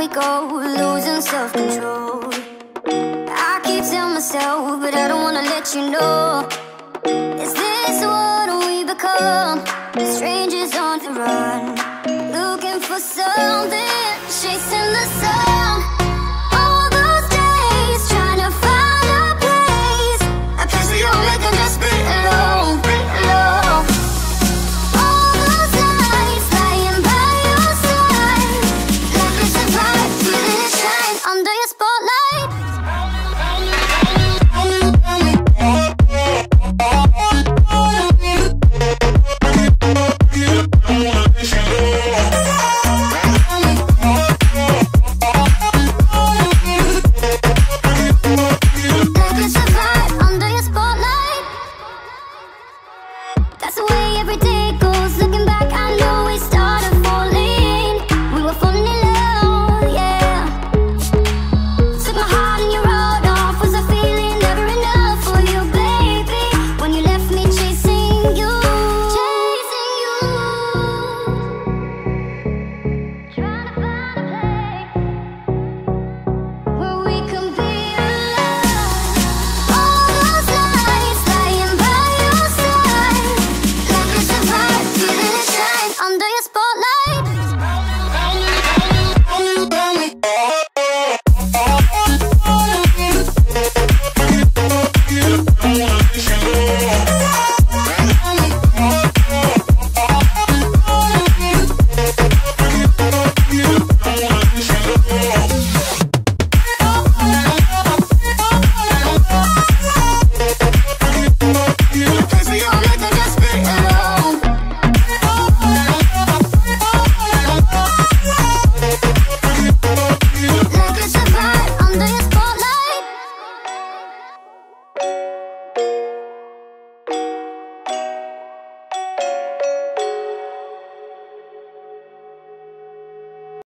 go, losing self-control. I keep telling myself, but I don't wanna let you know. Is this what we become? Strangers on the run, looking for something, chasing the sun.